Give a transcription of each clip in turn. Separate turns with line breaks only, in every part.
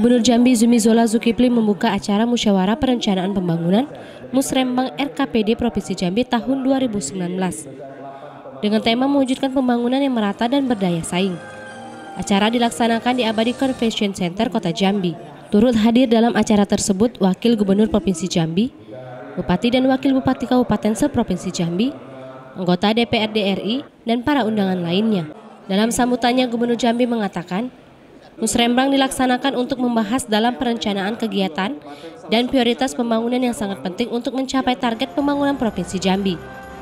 Gubernur Jambi Zumi Zola Zulkifli membuka acara musyawarah perencanaan pembangunan Musrembang RKPD Provinsi Jambi tahun 2019 dengan tema mewujudkan pembangunan yang merata dan berdaya saing. Acara dilaksanakan di Abadi Convention Center Kota Jambi. Turut hadir dalam acara tersebut Wakil Gubernur Provinsi Jambi, Bupati dan Wakil Bupati Kabupaten Seprovinsi Jambi, anggota DPRD RI, dan para undangan lainnya. Dalam sambutannya, Gubernur Jambi mengatakan, Musrembang dilaksanakan untuk membahas dalam perencanaan kegiatan dan prioritas pembangunan yang sangat penting untuk mencapai target pembangunan Provinsi Jambi.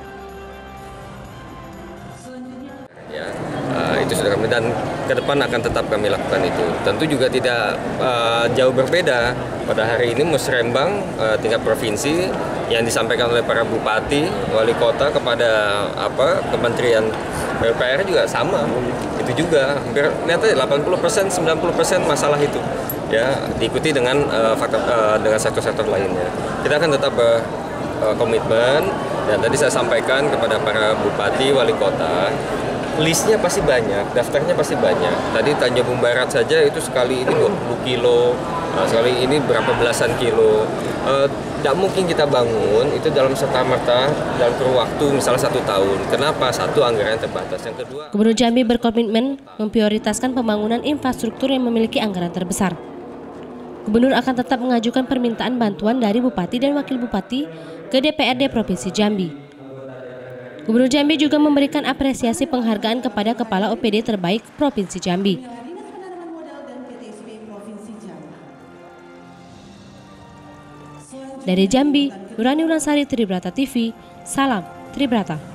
Ya, itu sudah kami dan ke depan akan tetap kami lakukan itu. Tentu juga tidak jauh berbeda. Pada hari ini Musrembang tingkat provinsi yang disampaikan oleh para bupati, wali kota kepada Kementerian PUPR juga sama. Itu juga hampir lihat aja 80%, 90% masalah itu. Ya, diikuti dengan dengan sektor-sektor lainnya. Kita akan tetap komitmen dan tadi saya sampaikan kepada para bupati, wali kota, listnya pasti banyak, daftarnya pasti banyak. Tadi Tanjung Barat saja itu sekali ini 20 kilo, sekali ini berapa belasan kilo. Tidak mungkin kita bangun itu dalam serta-merta dalam kurun waktu misalnya 1 tahun. Kenapa? Satu, anggaran terbatas. Yang kedua,
Gubernur Jambi berkomitmen memprioritaskan pembangunan infrastruktur yang memiliki anggaran terbesar. Gubernur akan tetap mengajukan permintaan bantuan dari Bupati dan Wakil Bupati ke DPRD Provinsi Jambi. Gubernur Jambi juga memberikan apresiasi penghargaan kepada Kepala OPD terbaik Provinsi Jambi. Dari Jambi, Nurani Ulansari, Tribrata TV, salam Tribrata.